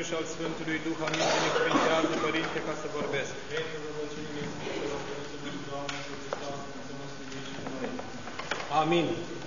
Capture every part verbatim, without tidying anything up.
și al Sfântului Duh. Amin. Binecuvintează, Părinte, ca să vorbesc. Amin.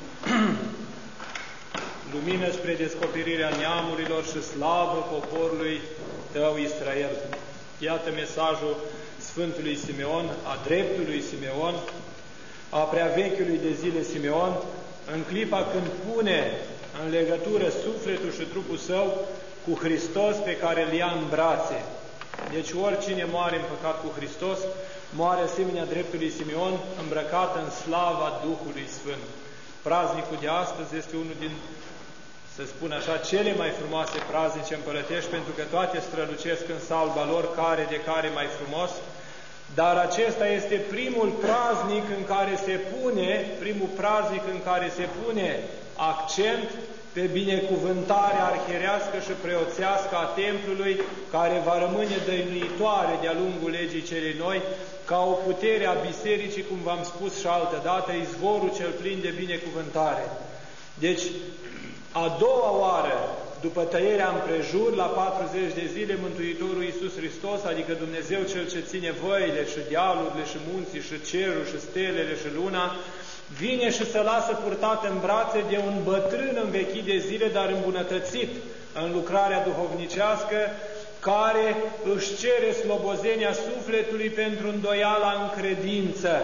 Lumină spre descoperirea neamurilor și slavă poporului Tău, Israel. Iată mesajul Sfântului Simeon, a dreptului Simeon, a preavechiului de zile Simeon, în clipa când pune în legătură sufletul și trupul său cu Hristos pe care îl ia în brațe. Deci oricine moare în păcat cu Hristos, moare asemenea dreptului Simeon, îmbrăcat în slava Duhului Sfânt. Praznicul de astăzi este unul din, să spun așa, cele mai frumoase praznice împărătești, pentru că toate strălucesc în salba lor, care de care mai frumos, dar acesta este primul praznic în care se pune, primul praznic în care se pune accent pe binecuvântarea arhierească și preoțească a templului, care va rămâne dăinuitoare de-a lungul legii celei noi, ca o putere a bisericii, cum v-am spus și altă dată, izvorul cel plin de binecuvântare. Deci, a doua oară, după tăierea împrejur, la patruzeci de zile, Mântuitorul Iisus Hristos, adică Dumnezeu Cel ce ține văile și dealurile și munții și cerul și stelele și luna, vine și se lasă purtat în brațe de un bătrân învechit de zile, dar îmbunătățit în lucrarea duhovnicească, care își cere slobozenia sufletului pentru îndoiala în credință.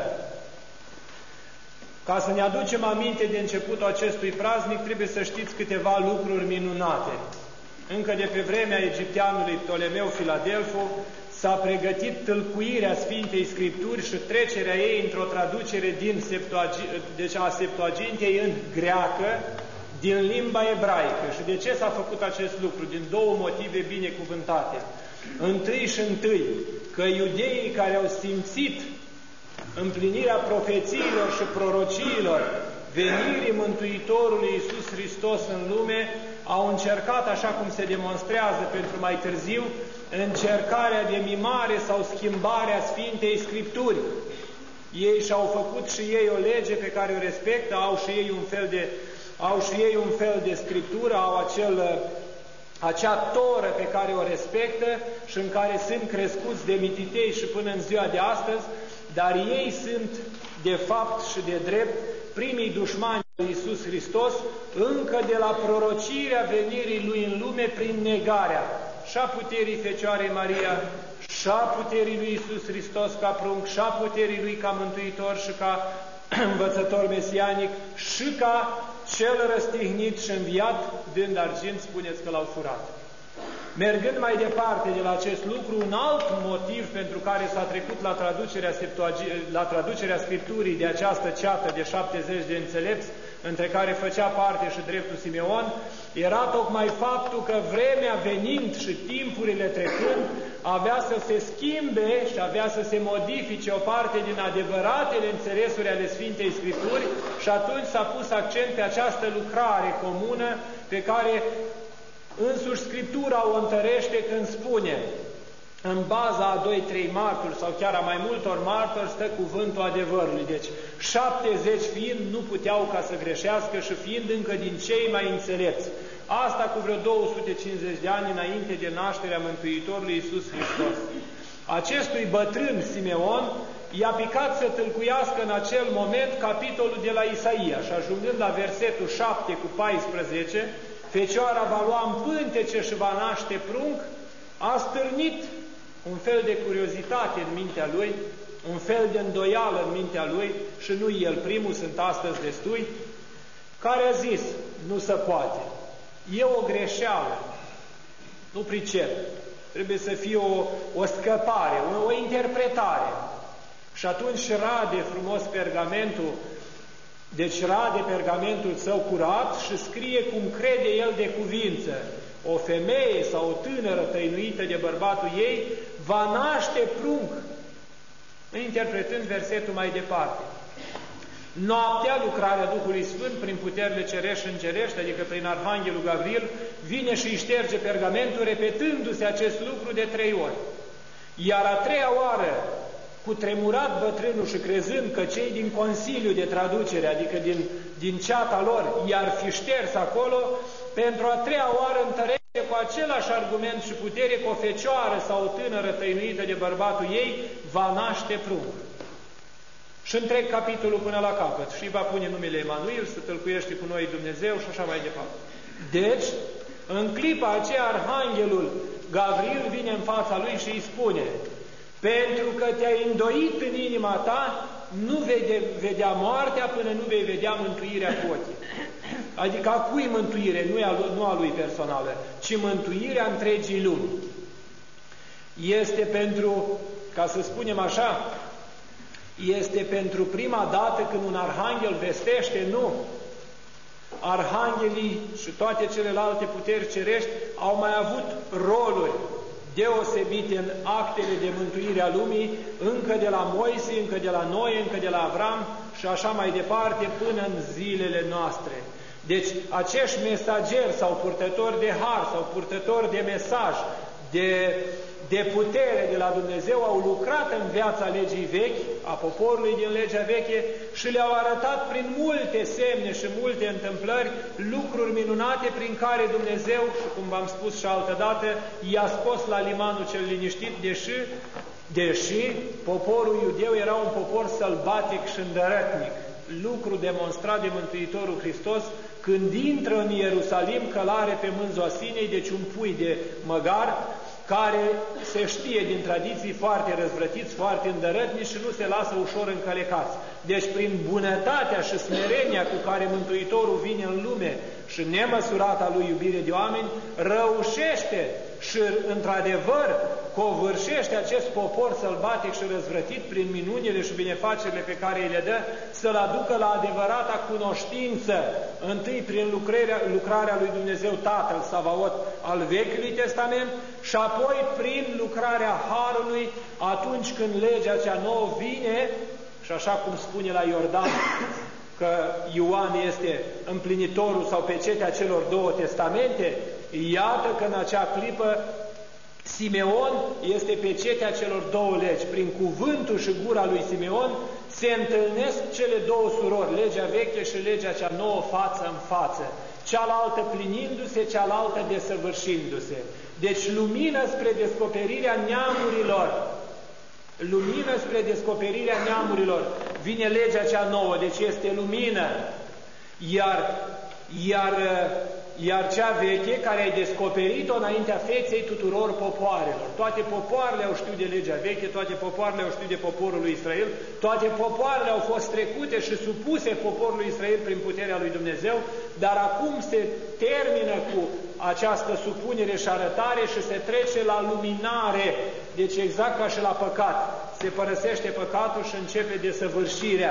Ca să ne aducem aminte de începutul acestui praznic, trebuie să știți câteva lucruri minunate. Încă de pe vremea egipteanului Ptolemeu Filadelfo s-a pregătit tâlcuirea Sfintei Scripturi și trecerea ei într-o traducere din Septuagi- deci a Septuagintei în greacă, din limba ebraică. Și de ce s-a făcut acest lucru? Din două motive binecuvântate. Întâi și întâi, că iudeii care au simțit împlinirea profețiilor și prorociilor venirii Mântuitorului Iisus Hristos în lume, au încercat, așa cum se demonstrează pentru mai târziu, încercarea de mimare sau schimbare a Sfintei Scripturi. Ei și-au făcut și ei o lege pe care o respectă, au și ei un fel de, au și ei un fel de scriptură, au acel, acea toră pe care o respectă și în care sunt crescuți de mititei și până în ziua de astăzi, dar ei sunt, de fapt și de drept, primii dușmani lui Iisus Hristos, încă de la prorocirea venirii Lui în lume prin negarea și a puterii Fecioarei Maria, și a puterii lui Iisus Hristos ca prunc, și a puterii Lui ca Mântuitor și ca învățător mesianic, și ca cel răstignit și înviat, dând argint, spuneți că l-au furat. Mergând mai departe de la acest lucru, un alt motiv pentru care s-a trecut la traducerea, la traducerea Scripturii de această ceată de șaptezeci de înțelepți, între care făcea parte și dreptul Simeon, era tocmai faptul că vremea venind și timpurile trecând, avea să se schimbe și avea să se modifice o parte din adevăratele înțelesuri ale Sfintei Scripturi și atunci s-a pus accent pe această lucrare comună pe care însuși Scriptura o întărește când spune: în baza a doi trei martori sau chiar a mai multor martori stă cuvântul adevărului. Deci șaptezeci fiind nu puteau ca să greșească și fiind încă din cei mai înțelepți. Asta cu vreo două sute cincizeci de ani înainte de nașterea Mântuitorului Iisus Hristos. Acestui bătrân Simeon i-a picat să tâlcuiască în acel moment capitolul de la Isaia și ajungând la versetul șapte cu paisprezece, Fecioara va lua în pântece și va naște prunc, a stârnit un fel de curiozitate în mintea lui, un fel de îndoială în mintea lui, și nu el primul, sunt astăzi destui, care a zis: nu se poate, e o greșeală, nu pricep, trebuie să fie o, o scăpare, o, o interpretare. Și atunci rade frumos pergamentul, deci rade pergamentul său curat și scrie cum crede el de cuvință: o femeie sau o tânără tăinuită de bărbatul ei va naște prunc, interpretând versetul mai departe. Noaptea, lucrarea Duhului Sfânt prin puterile cerești și îngerești, adică prin Arhanghelul Gavril, vine și îi șterge pergamentul, repetându-se acest lucru de trei ori. Iar a treia oară, cu tremurat bătrânul și crezând că cei din Consiliu de Traducere, adică din, din ceata lor, i-ar fi șters acolo, pentru a treia oară întărește cu același argument și putere că o fecioară sau o tânără tăinuită de bărbatul ei va naște prunc. Și întreg capitolul până la capăt. Și va pune numele Emanuel, să tălcuiește cu noi Dumnezeu și așa mai departe. Deci, în clipa aceea, Arhanghelul Gavril vine în fața lui și îi spune: pentru că te-ai îndoit în inima ta, nu vede, vedea moartea până nu vei vedea mântuirea cu ochii. Adică a cui mântuire? Nu a, lui, nu a lui personală, ci mântuirea întregii lumi. Este pentru, ca să spunem așa, este pentru prima dată când un arhanghel vestește, nu. Arhanghelii și toate celelalte puteri cerești au mai avut roluri deosebite în actele de mântuire a lumii, încă de la Moise, încă de la Noe, încă de la Avram și așa mai departe, până în zilele noastre. Deci, acești mesageri sau purtători de har sau purtători de mesaj, de, de putere de la Dumnezeu, au lucrat în viața legii vechi, a poporului din legea veche, și le-au arătat prin multe semne și multe întâmplări lucruri minunate prin care Dumnezeu, și cum v-am spus și altădată, i-a scos la limanul cel liniștit, deși, deși poporul iudeu era un popor sălbatic și îndărătnic. Lucru demonstrat de Mântuitorul Hristos când intră în Ierusalim călare pe mânzoa Sinei, deci un pui de măgar, care se știe din tradiții foarte răzvrătiți, foarte îndărătnici și nu se lasă ușor încălecați. Deci prin bunătatea și smerenia cu care Mântuitorul vine în lume și nemăsurata lui iubire de oameni, reușește și într-adevăr covârșește acest popor sălbatic și răzvrătit prin minunile și binefacerile pe care îi le dă, să-l aducă la adevărata cunoștință, întâi prin lucrarea, lucrarea lui Dumnezeu Tatăl Savaot al Vechiului Testament și apoi prin lucrarea Harului, atunci când legea cea nouă vine, și așa cum spune la Iordan, că Ioan este împlinitorul sau pecetea celor două testamente, iată că în acea clipă Simeon este pecetea celor două legi. Prin cuvântul și gura lui Simeon se întâlnesc cele două surori, legea veche și legea cea nouă, față în față, cealaltă plinindu-se, cealaltă desăvârșindu-se. Deci lumină spre descoperirea neamurilor, lumină spre descoperirea neamurilor, vine legea cea nouă, deci este lumină, iar, iar, iar cea veche, care ai descoperit-o înaintea feței tuturor popoarelor. Toate popoarele au știut de legea veche, toate popoarele au știut de poporul lui Israel, toate popoarele au fost trecute și supuse poporului Israel prin puterea lui Dumnezeu, dar acum se termină cu această supunere și arătare și se trece la luminare. Deci exact ca și la păcat. Se părăsește păcatul și începe desăvârșirea.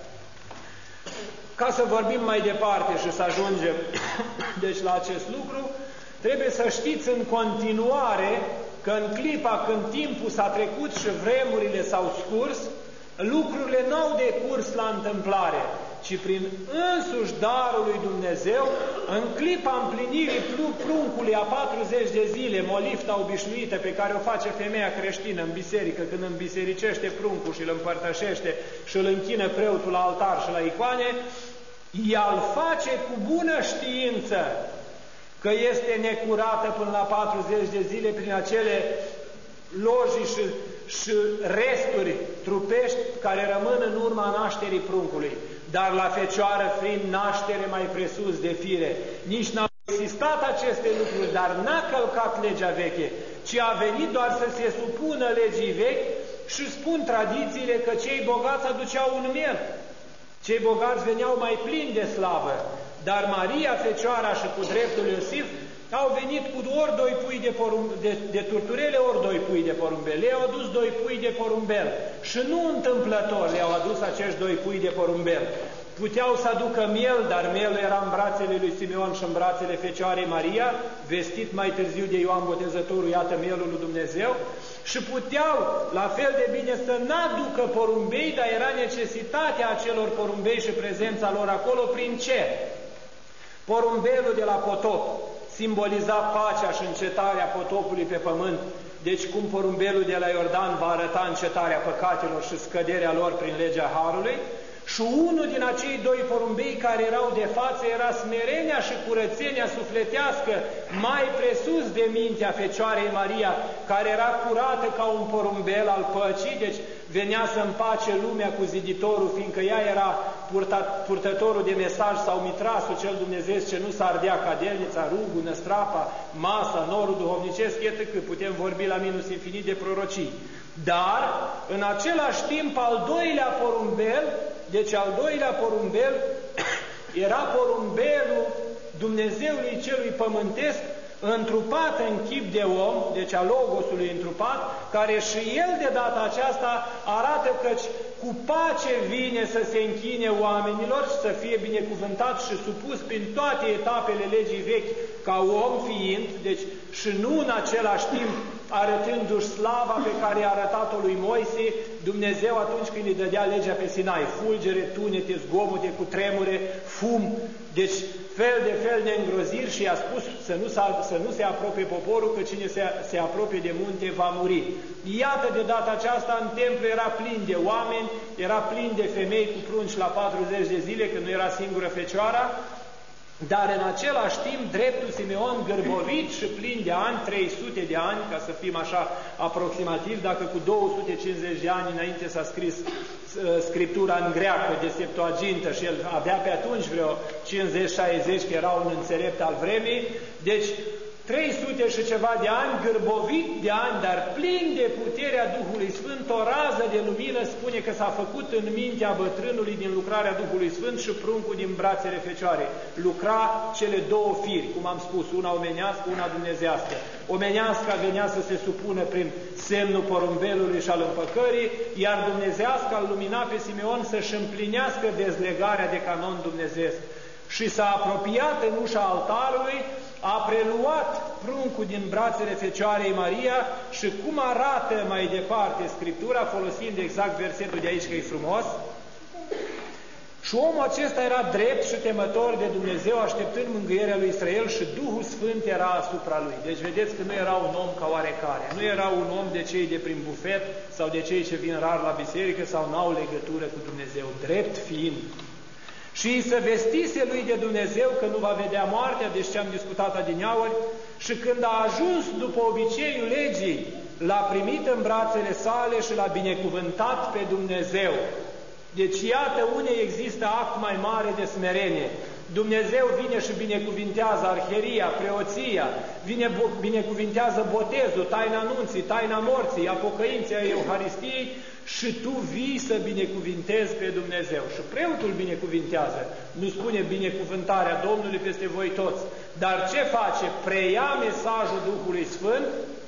Ca să vorbim mai departe și să ajungem deci la acest lucru, trebuie să știți în continuare că în clipa când timpul s-a trecut și vremurile s-au scurs, lucrurile n-au decurs la întâmplare, ci prin însuși darul lui Dumnezeu, în clipa împlinirii pruncului a patruzeci de zile, molifta obișnuită pe care o face femeia creștină în biserică, când îmbisericește pruncul și îl împărtășește și îl închină preotul la altar și la icoane, ea îl face cu bună știință că este necurată până la patruzeci de zile prin acele lojii și, și resturi trupești care rămân în urma nașterii pruncului. Dar la Fecioară fiind naștere mai presus de fire, nici n-au existat aceste lucruri, dar n-a călcat legea veche, ci a venit doar să se supună legii vechi și spun tradițiile că cei bogați aduceau un miel. Cei bogați veneau mai plini de slavă, dar Maria, Fecioara și cu dreptul Iosif au venit cu ori doi pui de, porum, de, de turturele, ori doi pui de porumbel. Le-au adus doi pui de porumbel și nu întâmplător le-au adus acești doi pui de porumbel. Puteau să aducă miel, dar mielul era în brațele lui Simeon și în brațele Fecioarei Maria, vestit mai târziu de Ioan Botezătorul, iată mielul lui Dumnezeu, și puteau la fel de bine să n-aducă porumbei, dar era necesitatea acelor porumbei și prezența lor acolo prin ce? Porumbelul de la potop simboliza pacea și încetarea potopului pe pământ, deci cum porumbelul de la Iordan va arăta încetarea păcatelor și scăderea lor prin legea Harului, Și unul din acei doi porumbei care erau de față era smerenia și curățenia sufletească mai presus de mintea Fecioarei Maria, care era curată ca un porumbel al păcii, deci venea să împace lumea cu ziditorul, fiindcă ea era purtat, purtătorul de mesaj sau mitrasul cel dumnezeiesc ce nu s-ardea, cadelnița, rugul, năstrapa, masa, norul duhovnicesc, iată că putem vorbi la minus infinit de prorocii. Dar, în același timp, al doilea porumbel, deci al doilea porumbel era porumbelul Dumnezeului celui pământesc, întrupat în chip de om, deci a Logosului întrupat, care și el de data aceasta arată căci cu pace vine să se închine oamenilor și să fie binecuvântat și supus prin toate etapele legii vechi ca om fiind, deci și nu în același timp arătându-și slava pe care i-a arătat-o lui Moise, Dumnezeu atunci când îi dădea legea pe Sinai, fulgere, tunete, zgomote, cu tremure, fum, deci fel de fel de îngroziri, și i-a spus să nu, să nu se apropie poporul, că cine se, se apropie de munte va muri. Iată, de data aceasta în templu era plin de oameni, era plin de femei cu prunci la patruzeci de zile, că nu era singură Fecioara, dar în același timp dreptul Simeon gârbovit și plin de ani, trei sute de ani, ca să fim așa aproximativ, dacă cu două sute cincizeci de ani înainte s-a scris uh, Scriptura în greacă de Septuagintă și el avea pe atunci vreo cincizeci șaizeci, că era un înțelept al vremii, deci trei sute și ceva de ani, gârbovit de ani, dar plin de puterea Duhului Sfânt, o rază de lumină spune că s-a făcut în mintea bătrânului din lucrarea Duhului Sfânt și pruncul din brațele Fecioarei. Lucra cele două firi, cum am spus, una omenească, una dumnezească. Omeneasca venea să se supună prin semnul porumbelului și al împăcării, iar dumnezeasca îl lumina pe Simeon să-și împlinească dezlegarea de canon dumnezeesc. Și s-a apropiat în ușa altarului, a preluat pruncul din brațele Fecioarei Maria și cum arată mai departe Scriptura, folosind exact versetul de aici, că e frumos, și omul acesta era drept și temător de Dumnezeu, așteptând mângâierea lui Israel, și Duhul Sfânt era asupra lui. Deci vedeți că nu era un om ca oarecare, nu era un om de cei de prin bufet sau de cei ce vin rar la biserică sau n-au legătură cu Dumnezeu, drept fiind. Și îi se vestise lui de Dumnezeu că nu va vedea moartea, deci ce am discutat adineauri, și când a ajuns după obiceiul legii, l-a primit în brațele sale și l-a binecuvântat pe Dumnezeu. Deci iată unde există act mai mare de smerenie. Dumnezeu vine și binecuvintează arheria, preoția, vine binecuvintează botezul, taina anunții, taina morții, a pocăinței, a Euharistiei, și tu vii să binecuvintezi pe Dumnezeu. Și preotul binecuvintează, nu spune binecuvântarea Domnului peste voi toți, dar ce face? Preia mesajul Duhului Sfânt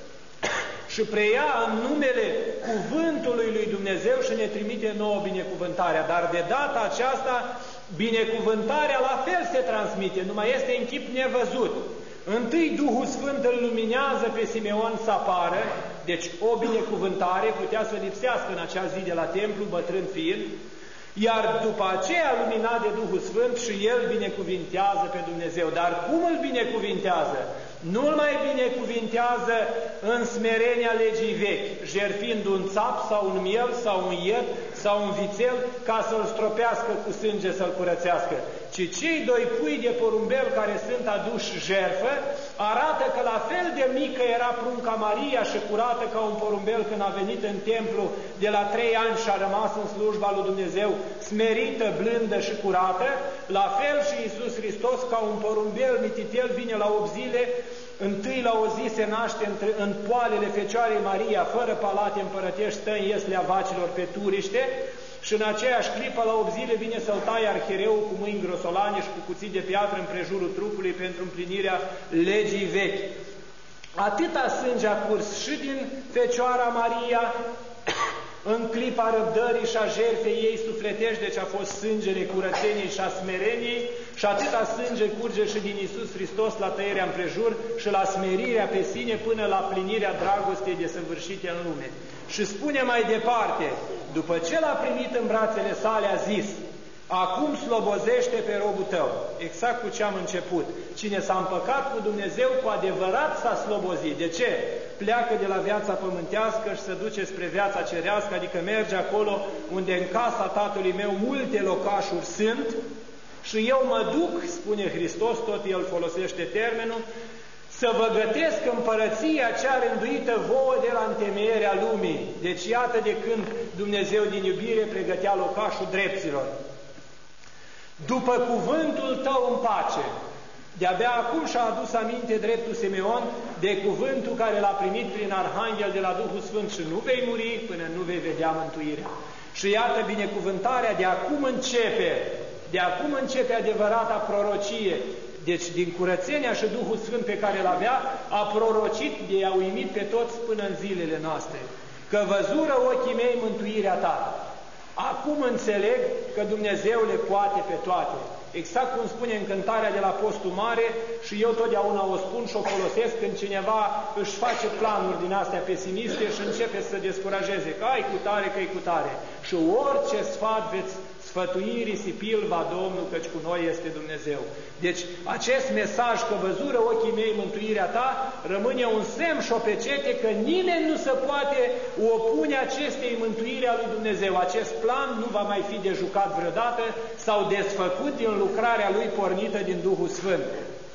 și preia în numele cuvântului lui Dumnezeu și ne trimite nouă binecuvântarea. Dar de data aceasta, binecuvântarea la fel se transmite, numai este în chip nevăzut. Întâi Duhul Sfânt îl luminează pe Simeon să apară, deci o binecuvântare putea să lipsească în acea zi de la templu, bătrân fiind, iar după aceea, luminat de Duhul Sfânt, și el binecuvintează pe Dumnezeu. Dar cum îl binecuvintează? Nu-l mai binecuvintează în smerenia legii vechi, jertfind un țap sau un miel sau un ied sau un vițel ca să-l stropească cu sânge, să-l curățească, ci cei doi pui de porumbel care sunt aduși jertfă arată că la fel de mică era prunca Maria și curată ca un porumbel când a venit în templu de la trei ani și a rămas în slujba lui Dumnezeu, smerită, blândă și curată, la fel și Iisus Hristos ca un porumbel mititel vine la opt zile. Întâi la o zi se naște în poalele Fecioarei Maria, fără palate împărătești, stă în ieslea vacilor pe turiște, și în aceeași clipă, la opt zile, vine să-l taie arhereul cu mâini grosolane și cu cuțit de piatră împrejurul trupului pentru împlinirea legii vechi. Atâta sânge a curs și din Fecioara Maria, în clipa răbdării și a jertfei ei sufletești, deci a fost sângele curățeniei și a smereniei, și atâta sânge curge și din Iisus Hristos la tăierea împrejur și la smerirea pe sine până la plinirea dragostei desăvârșite în lume. Și spune mai departe, după ce l-a primit în brațele sale, a zis: acum slobozește pe robul tău. Exact cu ce am început. Cine s-a împăcat cu Dumnezeu, cu adevărat s-a slobozit. De ce? Pleacă de la viața pământească și se duce spre viața cerească, adică merge acolo unde în casa Tatălui meu multe locașuri sunt și eu mă duc, spune Hristos, tot El folosește termenul, să vă gătesc împărăția cea rânduită vouă de la întemeierea lumii. Deci iată de când Dumnezeu din iubire pregătea locașul drepților. După cuvântul tău în pace. De-abia acum și-a adus aminte dreptul Simeon de cuvântul care l-a primit prin Arhanghel de la Duhul Sfânt și nu vei muri până nu vei vedea mântuirea. Și iată binecuvântarea de acum începe, de acum începe adevărata prorocie. Deci din curățenia și Duhul Sfânt pe care îl avea, a prorocit de a uimit pe toți până în zilele noastre. Că văzură ochii mei mântuirea ta. Acum înțeleg că Dumnezeu le poate pe toate. Exact cum spune în cântarea de la Postul Mare, și eu totdeauna o spun și o folosesc când cineva își face planuri din astea pesimiste și începe să descurajeze, că ai cu tare, că ai cu tare. Și orice sfat veți sfătui, risipil va Domnul, căci cu noi este Dumnezeu. Deci acest mesaj, că văzură ochii mei mântuirea ta, rămâne un semn și o pecete că nimeni nu se poate opune acestei mântuiri a lui Dumnezeu. Acest plan nu va mai fi de jucat vreodată sau desfăcut din lucrarea lui pornită din Duhul Sfânt,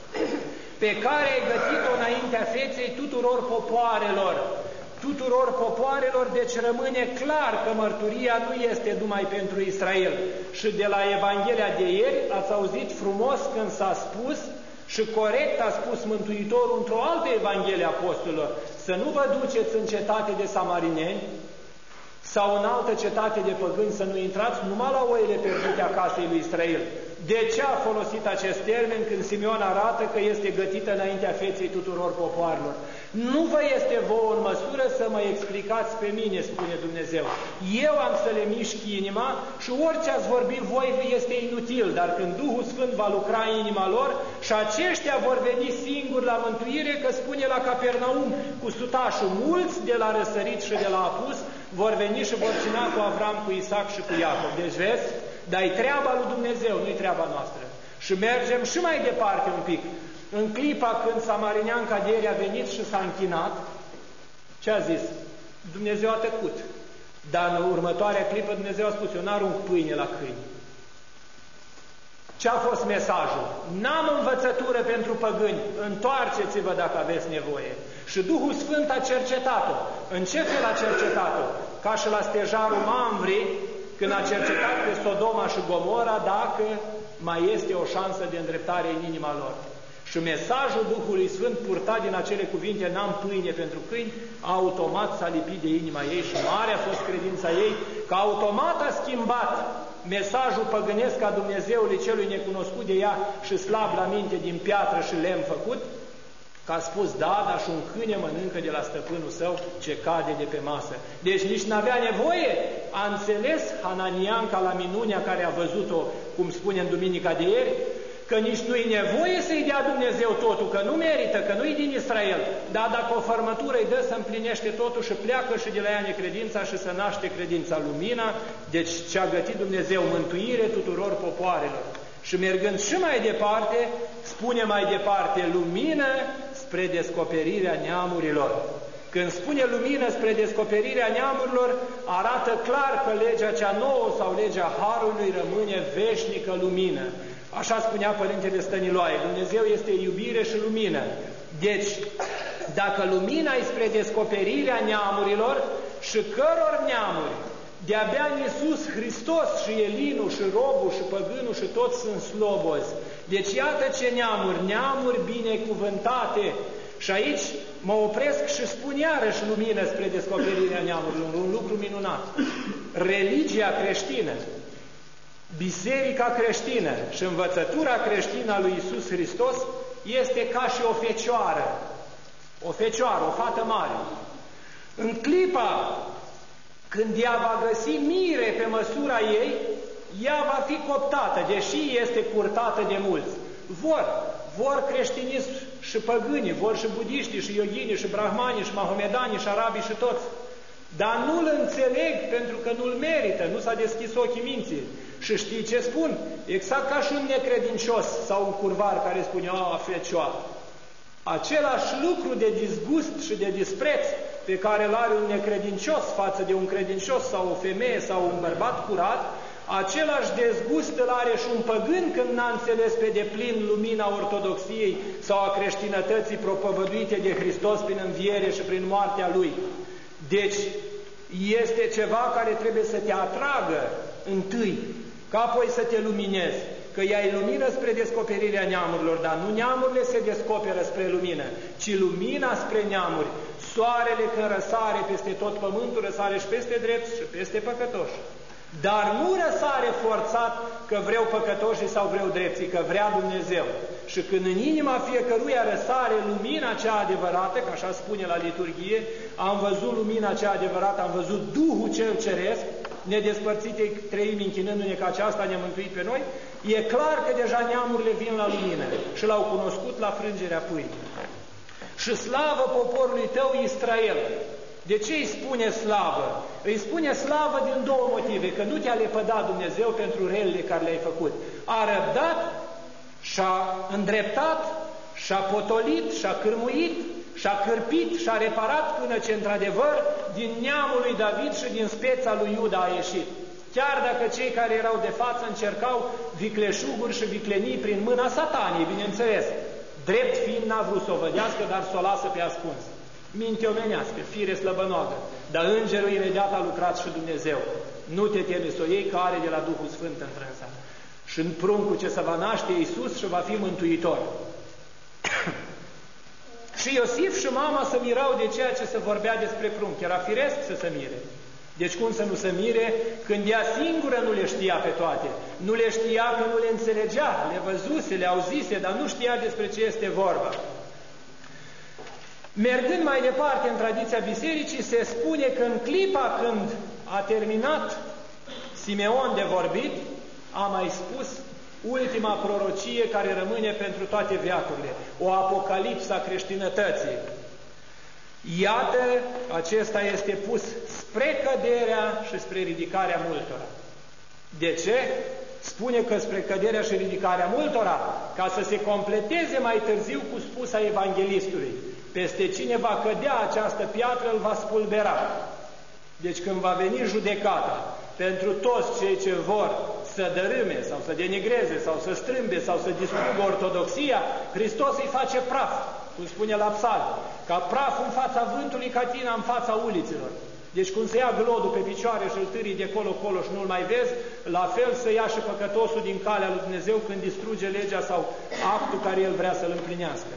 pe care ai gătit-o înaintea feței tuturor popoarelor. Tuturor popoarelor, deci rămâne clar că mărturia nu este numai pentru Israel. Și de la Evanghelia de ieri ați auzit frumos când s-a spus și corect a spus Mântuitorul într-o altă Evanghelie Apostolilor, să nu vă duceți în cetate de samarineni sau în altă cetate de păgâni, să nu intrați numai la oile pierdute a casei lui Israel. De ce a folosit acest termen când Simeon arată că este gătită înaintea feței tuturor popoarelor? Nu vă este vouă în măsură să mă explicați pe mine, spune Dumnezeu. Eu am să le mișc inima și orice ați vorbit voi este inutil, dar când Duhul Sfânt va lucra în inima lor și aceștia vor veni singuri la mântuire, că spune la Capernaum cu sutașul, mulți de la răsărit și de la apus vor veni și vor cina cu Avram, cu Isaac și cu Iacov. Deci vezi, dar-i treaba lui Dumnezeu, nu-i treaba noastră. Și mergem și mai departe un pic. În clipa când samarineanca de ieri a venit și s-a închinat, ce a zis? Dumnezeu a tăcut. Dar în următoarea clipă Dumnezeu a spus, eu n-arunc pâine la câini. Ce a fost mesajul? N-am învățătură pentru păgâni, întoarceți-vă dacă aveți nevoie. Și Duhul Sfânt a cercetat-o. În ce fel a cercetat-o? Ca și la stejarul Mamvri, când a cercetat pe Sodoma și Gomora, dacă mai este o șansă de îndreptare în inima lor. Și mesajul Duhului Sfânt purtat din acele cuvinte, n-am pâine pentru câini, automat s-a lipit de inima ei și mare a fost credința ei, că automat a schimbat mesajul păgânesc a Dumnezeului celui necunoscut de ea și slab la minte din piatră și lemn făcut, că a spus, da, dar și un câine mănâncă de la stăpânul său ce cade de pe masă. Deci nici n-avea nevoie, a înțeles Hananianca la minunea care a văzut-o, cum spune în duminica de ieri, că nici nu-i nevoie să-i dea Dumnezeu totul, că nu merită, că nu-i din Israel, dar dacă o fărmătură îi dă, să împlinește totul și pleacă și de la ea necredința și să naște credința, lumina, deci ce-a gătit Dumnezeu, mântuire tuturor popoarelor. Și mergând și mai departe, spune mai departe, lumină spre descoperirea neamurilor. Când spune lumină spre descoperirea neamurilor, arată clar că legea cea nouă sau legea Harului rămâne veșnică lumină. Așa spunea Părintele Stăniloae, Dumnezeu este iubire și lumină. Deci, dacă lumina e spre descoperirea neamurilor și căror neamuri, de-abia în Iisus Hristos și Elinul și robul și păgânul și toți sunt slobozi. Deci iată ce neamuri, neamuri binecuvântate. Și aici mă opresc și spun iarăși lumină spre descoperirea neamurilor, un lucru minunat. Religia creștină, biserica creștină și învățătura creștină a lui Iisus Hristos este ca și o fecioară, o fecioară, o fată mare. În clipa când ea va găsi mire pe măsura ei, ea va fi coptată, deși este purtată de mulți. Vor, vor creștinism și păgânii, vor și budiștii, și yoghinii, și brahmanii, și mahomedanii, și arabii, și toți. Dar nu-l înțeleg pentru că nu-l merită, nu s-a deschis ochii minții. Și Și știi ce spun? Exact ca și un necredincios sau un curvar care spune, a, fecioară. Același lucru de disgust și de dispreț pe care îl are un necredincios față de un credincios sau o femeie sau un bărbat curat, același dezgust îl are și un păgân când n-a înțeles pe deplin lumina ortodoxiei sau a creștinătății propovăduite de Hristos prin înviere și prin moartea Lui. Deci, este ceva care trebuie să te atragă întâi, ca apoi să te luminezi. Că ea e lumină spre descoperirea neamurilor, dar nu neamurile se descoperă spre lumină, ci lumina spre neamuri. Soarele când răsare peste tot pământul, răsare și peste drepți și peste păcătoși. Dar nu răsare forțat că vreau păcătoșii sau vreau drepții, că vrea Dumnezeu. Și când în inima fiecăruia răsare lumina cea adevărată, că așa spune la liturghie, am văzut lumina cea adevărată, am văzut Duhul cel Ceresc, nedespărțite treimi închinându-ne că aceasta ne-a mântuit pe noi, e clar că deja neamurile vin la lumină și l-au cunoscut la frângerea pâinii. Și slavă poporului tău Israel. De ce îi spune slavă? Îi spune slavă din două motive, că nu te-a lepădat Dumnezeu pentru relele care le-ai făcut. A răbdat, și-a îndreptat, și-a potolit, și-a cârmuit, și-a cârpit, și-a reparat până ce, într-adevăr, din neamul lui David și din speța lui Iuda a ieșit. Chiar dacă cei care erau de față încercau vicleșuguri și viclenii prin mâna satanii, bineînțeles, drept fiind n-a vrut să o vădească, dar să o lasă pe ascuns. Minte omenească, fire slăbănoagă, dar îngerul imediat a lucrat și Dumnezeu. Nu te teme să o iei, că are de la Duhul Sfânt întrânsa. Și în pruncul ce se va naște Iisus și va fi mântuitor. Și Iosif și mama se mirau de ceea ce se vorbea despre prunc. Era firesc să se mire. Deci cum să nu se mire când ea singură nu le știa pe toate? Nu le știa că nu le înțelegea, le văzuse, le auzise, dar nu știa despre ce este vorba. Mergând mai departe în tradiția bisericii, se spune că în clipa când a terminat Simeon de vorbit, a mai spus ultima prorocie care rămâne pentru toate veacurile, o apocalipsă a creștinătății. Iată, acesta este pus spre căderea și spre ridicarea multora. De ce? Spune că spre căderea și ridicarea multora, ca să se completeze mai târziu cu spusa evanghelistului. Peste cine va cădea această piatră, îl va spulbera. Deci când va veni judecata pentru toți cei ce vor să dărâme sau să denigreze sau să strâmbe sau să distrugă ortodoxia, Hristos îi face praf, cum spune la Psalm, ca praf în fața vântului, ca tina în fața uliților. Deci cum se ia glodul pe picioare și îl târii de colo-colo și nu-l mai vezi, la fel să ia și păcătosul din calea lui Dumnezeu când distruge legea sau actul care el vrea să-l împlinească.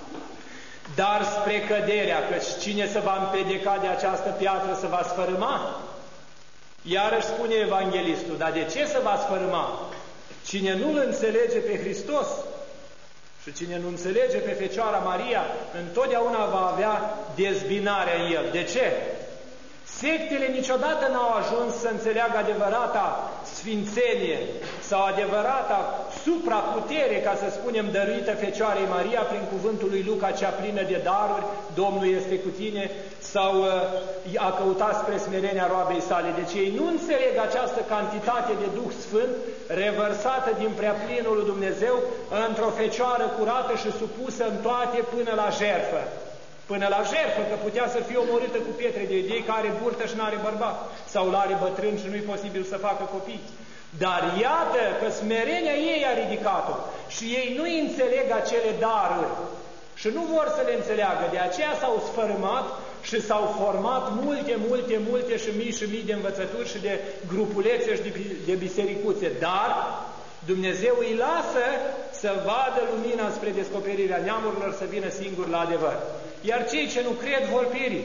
Dar spre căderea, căci cine se va împedeca de această piatră se va sfărâma? Iarăși spune evanghelistul, dar de ce se va sfărâma? Cine nu-L înțelege pe Hristos și cine nu înțelege pe Fecioara Maria, întotdeauna va avea dezbinarea în el. De ce? Sectele niciodată n-au ajuns să înțeleagă adevărata sfințenie sau adevărata supraputere, ca să spunem, dăruită Fecioarei Maria prin cuvântul lui Luca, cea plină de daruri, Domnul este cu tine, sau uh, a căutat spre smerenia roabei sale. Deci ei nu înțeleg această cantitate de Duh Sfânt revărsată din preaplinul lui Dumnezeu într-o Fecioară curată și supusă în toate până la jertfă. Până la jertfă, că putea să fie omorâtă cu pietre de idei, că are burtă și nu are bărbat, sau l-are bătrân și nu-i posibil să facă copii. Dar iată că smerenia ei a ridicat-o și ei nu înțeleg acele daruri și nu vor să le înțeleagă. De aceea s-au sfărâmat și s-au format multe, multe, multe și mii și mii de învățături și de grupulețe și de, de bisericuțe. Dar Dumnezeu îi lasă să vadă lumina spre descoperirea neamurilor, să vină singur la adevăr. Iar cei ce nu cred vor pieri.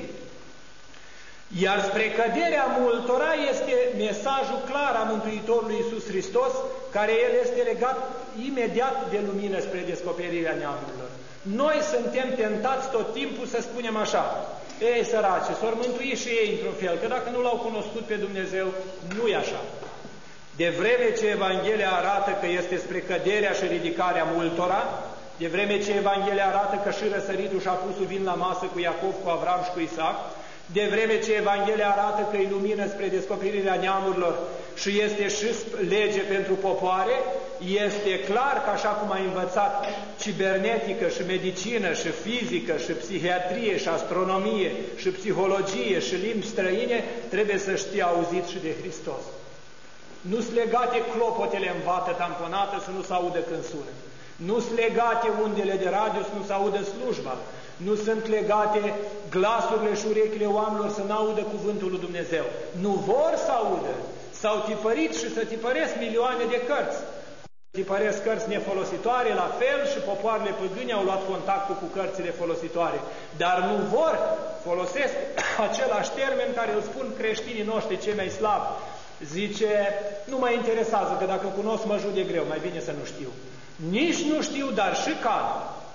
Iar spre căderea multora este mesajul clar a Mântuitorului Iisus Hristos, care El este legat imediat de lumină spre descoperirea neamurilor. Noi suntem tentați tot timpul să spunem așa: ei, sărace, s-or mântui și ei într-un fel, că dacă nu L-au cunoscut pe Dumnezeu, nu e așa. De vreme ce Evanghelia arată că este spre căderea și ridicarea multora, de vreme ce Evanghelia arată că și răsăritul și apusul vin la masă cu Iacov, cu Avram și cu Isaac, de vreme ce Evanghelia arată că e lumină spre descoperirea neamurilor, și este și lege pentru popoare, este clar că așa cum ai învățat cibernetică și medicină și fizică și psihiatrie și astronomie și psihologie și limbi străine, trebuie să știi auzit și de Hristos. Nu-s legate clopotele în vată tamponată să nu se audă când sună. Nu-s legate undele de radio să nu se audă slujba. Nu sunt legate glasurile și urechile oamenilor să n-audă cuvântul lui Dumnezeu. Nu vor să audă. S-au tipărit și să tipăresc milioane de cărți. Tipăresc cărți nefolositoare, la fel și popoarele păgâni au luat contactul cu cărțile folositoare. Dar nu vor, folosesc același termen care îl spun creștinii noștri cei mai slabi. Zice, nu mă interesează, că dacă cunosc mă jude greu, mai bine să nu știu. Nici nu știu, dar și cad.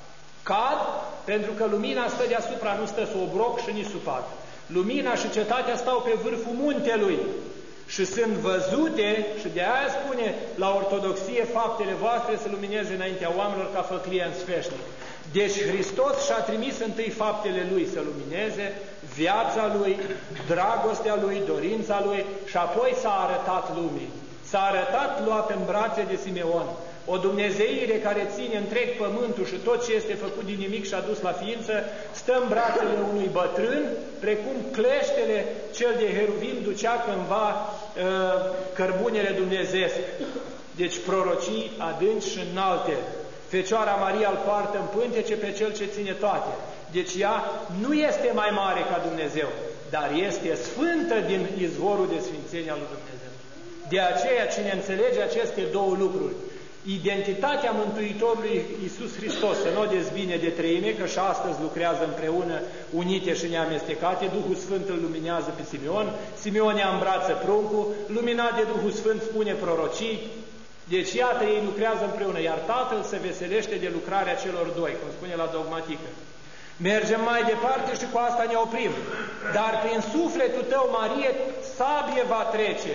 Cad pentru că lumina stă deasupra, nu stă sub obroc și nici sub pat. Lumina și cetatea stau pe vârful muntelui și sunt văzute, și de aia spune la ortodoxie, faptele voastre să lumineze înaintea oamenilor ca făclie în sfeșnic. Deci Hristos și-a trimis întâi faptele Lui să lumineze, viața Lui, dragostea Lui, dorința Lui, și apoi s-a arătat lumii. S-a arătat luat în brațe de Simeon. O dumnezeire care ține întreg pământul și tot ce este făcut din nimic și adus la ființă, stă în brațele unui bătrân, precum cleștele cel de heruvim ducea cândva uh, cărbunele dumnezeiesc. Deci prorocii adânci și înalte. Fecioara Maria îl poartă în pântece pe cel ce ține toate. Deci ea nu este mai mare ca Dumnezeu, dar este sfântă din izvorul de sfințenia lui Dumnezeu. De aceea, cine înțelege aceste două lucruri, identitatea Mântuitorului Iisus Hristos să nu o dezbine de treime, că și astăzi lucrează împreună, unite și neamestecate, Duhul Sfânt îl luminează pe Simeon, Simeon îi îmbrață pruncul, luminat de Duhul Sfânt spune prorocii, deci iată ei lucrează împreună, iar Tatăl se veselește de lucrarea celor doi, cum spune la dogmatică. Mergem mai departe și cu asta ne oprim. Dar prin sufletul tău, Marie, sabie va trece.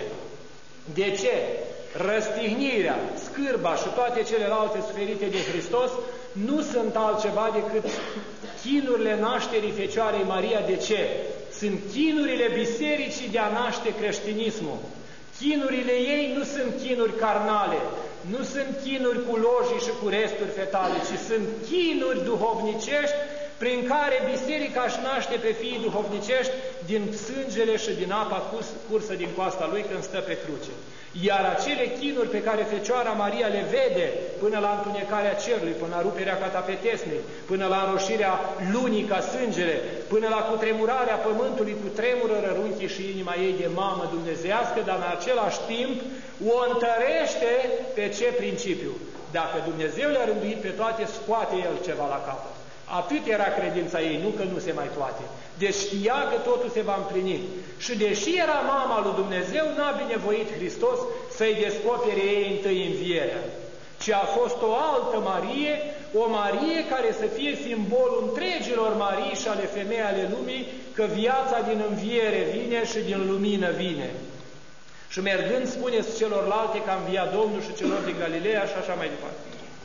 De ce? Răstignirea, scârba și toate celelalte suferite de Hristos nu sunt altceva decât chinurile nașterii Fecioarei Maria. De ce? Sunt chinurile bisericii de a naște creștinismul. Chinurile ei nu sunt chinuri carnale, nu sunt chinuri cu lojii și cu resturi fetale, ci sunt chinuri duhovnicești prin care biserica își naște pe fiii duhovnicești din sângele și din apa cursă din coasta lui când stă pe cruce. Iar acele chinuri pe care Fecioara Maria le vede până la întunecarea cerului, până la ruperea catapetesnei, până la înroșirea lunii ca sângele, până la cutremurarea pământului, cu tremură rărunchii și inima ei de mamă dumnezeiască, dar în același timp o întărește pe ce principiu? Dacă Dumnezeu le-a rânduit pe toate, scoate El ceva la capăt. Atât era credința ei, nu că nu se mai poate. Deci știa că totul se va împlini. Și deși era mama lui Dumnezeu, n-a binevoit Hristos să-i descopere ei întâi învierea, ci a fost o altă Marie, o Marie care să fie simbolul întregilor Marii și ale femei ale lumii, că viața din înviere vine și din lumină vine. Și mergând, spuneți celorlalte că a înviat Domnul și celor din Galileea și așa mai departe.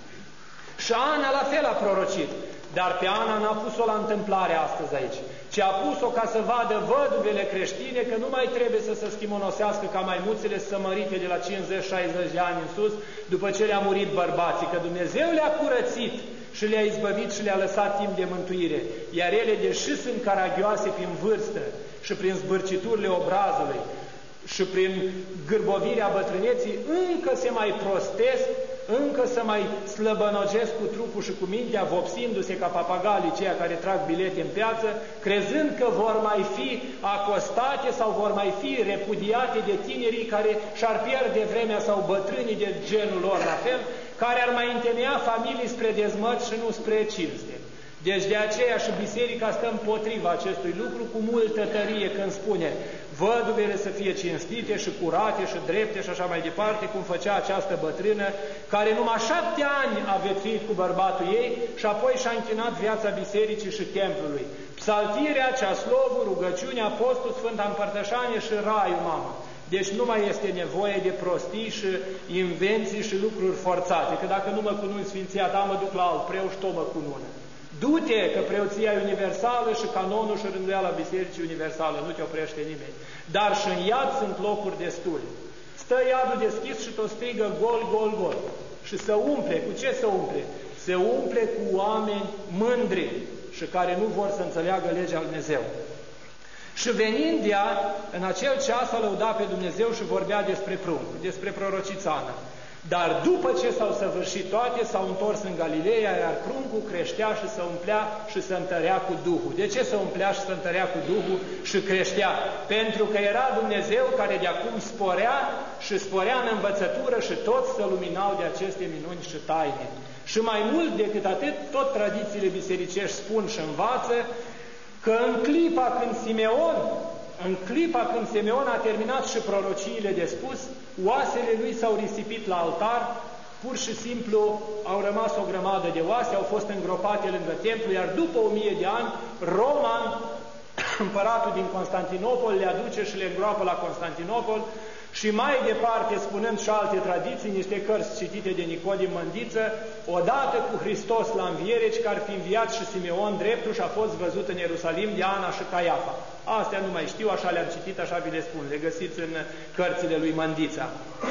Și Ana la fel a prorocit. Dar pe Ana n-a pus-o la întâmplare astăzi aici, ci a pus-o ca să vadă văduvele creștine că nu mai trebuie să se schimonosească ca maimuțele să mărite de la cincizeci șaizeci de ani în sus, după ce le-a murit bărbații, că Dumnezeu le-a curățit și le-a izbăvit și le-a lăsat timp de mântuire. Iar ele, deși sunt caragioase prin vârstă și prin zbârciturile obrazului și prin gârbovirea bătrâneții, încă se mai prostesc, încă să mai slăbănogesc cu trupul și cu mintea, vopsindu-se ca papagalii ceia care trag bilete în piață, crezând că vor mai fi acostate sau vor mai fi repudiate de tinerii care și-ar pierde vremea sau bătrânii de genul lor la fel, care ar mai întemeia familii spre dezmăț și nu spre cinste. Deci de aceea și biserica stă împotriva acestui lucru cu multă tărie când spune văduvele să fie cinstite și curate și drepte și așa mai departe, cum făcea această bătrână, care numai șapte ani a viețuit cu bărbatul ei și apoi și-a închinat viața bisericii și templului. Psaltirea, ceaslovul, rugăciunea, postul, Sfânta Împărtășanie și raiul, mamă. Deci nu mai este nevoie de prostii și invenții și lucruri forțate, că dacă nu mă cununi Sfinția ta, mă duc la alt preot și tot mă cunună. Du-te că preoția e universală și canonul și rânduiala bisericii universală, nu te oprește nimeni. Dar și în iad sunt locuri destule. Stă iadul deschis și tot strigă gol, gol, gol. Și se umple. Cu ce se umple? Se umple cu oameni mândri și care nu vor să înțeleagă legea lui Dumnezeu. Și venind ea, în acel ceas a lăudat pe Dumnezeu și vorbea despre pruncul, despre prorocița Ana. Dar după ce s-au săvârșit toate, s-au întors în Galileea, iar pruncul creștea și se umplea și se întărea cu Duhul. De ce se umplea și se întărea cu Duhul și creștea? Pentru că era Dumnezeu care de acum sporea și sporea în învățătură și toți se luminau de aceste minuni și taine. Și mai mult decât atât, tot tradițiile bisericești spun și învață că în clipa când Simeon, în clipa când Simeon a terminat și prorociile de spus, oasele lui s-au risipit la altar, pur și simplu au rămas o grămadă de oase, au fost îngropate lângă templu, iar după o mie de ani, Roman, împăratul din Constantinopol, le aduce și le îngroapă la Constantinopol. Și mai departe, spunând și alte tradiții, niște cărți citite de Nicodim Mândiță, odată cu Hristos la înviere, că ar fi înviat și Simeon dreptul și a fost văzut în Ierusalim de Ana și Caiafa. Astea nu mai știu, așa le-am citit, așa vi le spun, le găsiți în cărțile lui Mândița.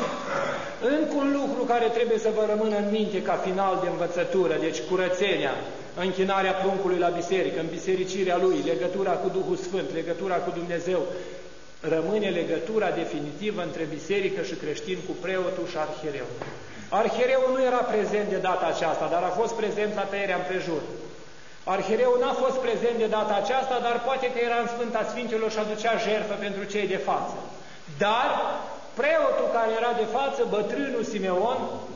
Încă un lucru care trebuie să vă rămână în minte ca final de învățătură, deci curățenia, închinarea pruncului la biserică, în bisericirea lui, legătura cu Duhul Sfânt, legătura cu Dumnezeu, rămâne legătura definitivă între biserică și creștin cu preotul și arhiereul. Arhiereul nu era prezent de data aceasta, dar a fost prezent la tăierea împrejur. Arhiereul n-a fost prezent de data aceasta, dar poate că era în Sfânta Sfinților și aducea jertfă pentru cei de față. Dar preotul care era de față, bătrânul Simeon,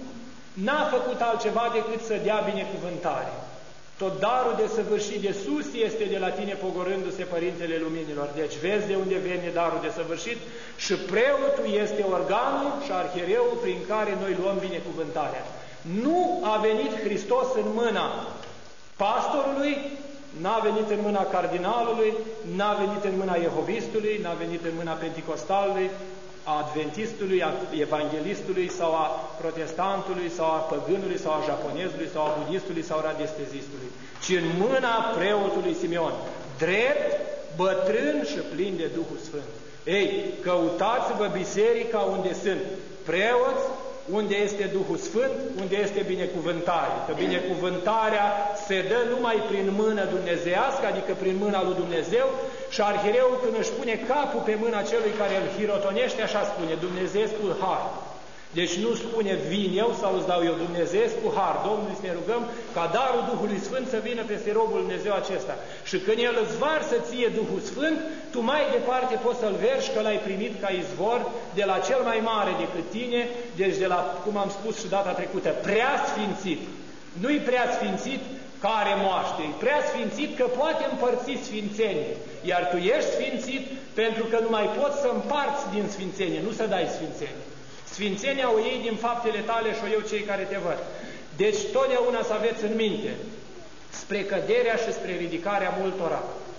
n-a făcut altceva decât să dea binecuvântare. Tot darul de săvârșit de sus este de la tine, pogorându-se Părintele Luminilor. Deci vezi de unde vine darul de săvârșit și preotul este organul și arhiereul prin care noi luăm binecuvântarea. Nu a venit Hristos în mâna pastorului, n-a venit în mâna cardinalului, n-a venit în mâna jehovistului, n-a venit în mâna penticostalului, a adventistului, a evanghelistului sau a protestantului sau a păgânului sau a japonezului sau a budistului sau a radiestezistului, ci în mâna preotului Simeon, drept, bătrân și plin de Duhul Sfânt. Ei, căutați-vă biserica unde sunt preoți, unde este Duhul Sfânt, unde este binecuvântare. Că binecuvântarea se dă numai prin mână dumnezeiască, adică prin mâna lui Dumnezeu, și arhiereul când își pune capul pe mâna celui care îl hirotonește, așa spune, Dumnezeescul har. Deci nu spune vin eu sau îți dau eu, Dumnezeescul har. Domnului să ne rugăm ca darul Duhului Sfânt să vină peste robul Dumnezeu acesta. Și când El îți varsă ție Duhul Sfânt, tu mai departe poți să-L vergi că L-ai primit ca izvor de la cel mai mare decât tine, deci de la, cum am spus și data trecută, prea sfințit. Nu-i prea sfințit care moaște, e prea sfințit că poate împărți sfințenie. Iar tu ești sfințit pentru că nu mai poți să împarți din sfințenie, nu să dai sfințenie. Sfințenia o iei din faptele tale și o iau cei care te văd. Deci totdeauna să aveți în minte spre căderea și spre ridicarea multora.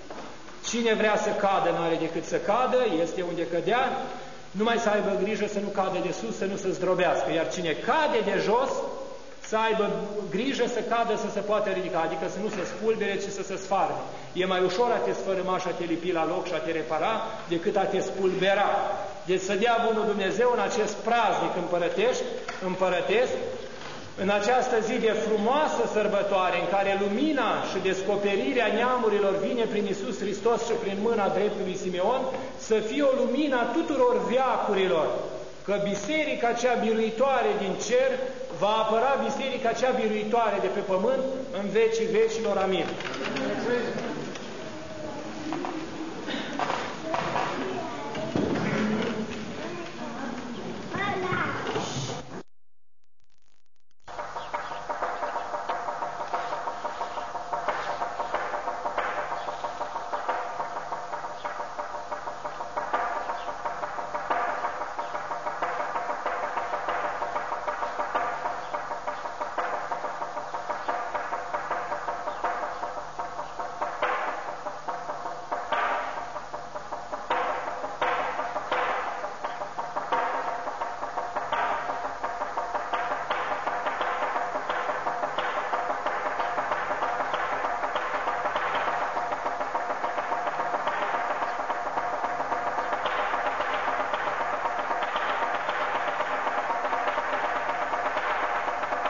Cine vrea să cadă nu are decât să cadă, este unde cădea, numai să aibă grijă să nu cadă de sus, să nu se zdrobească. Iar cine cade de jos, să aibă grijă să cadă, să se poată ridica, adică să nu se spulbere, ci să se sfarme. E mai ușor a te sfărâma și a te lipi la loc și a te repara, decât a te spulbera. Deci să dea bunul Dumnezeu în acest praznic împărătești, împărătesc, în această zi de frumoasă sărbătoare, în care lumina și descoperirea neamurilor vine prin Iisus Hristos și prin mâna dreptului Simeon, să fie o lumină a tuturor veacurilor, că biserica cea biruitoare din cer va apăra biserica cea biruitoare de pe pământ în vecii vecilor. Amin.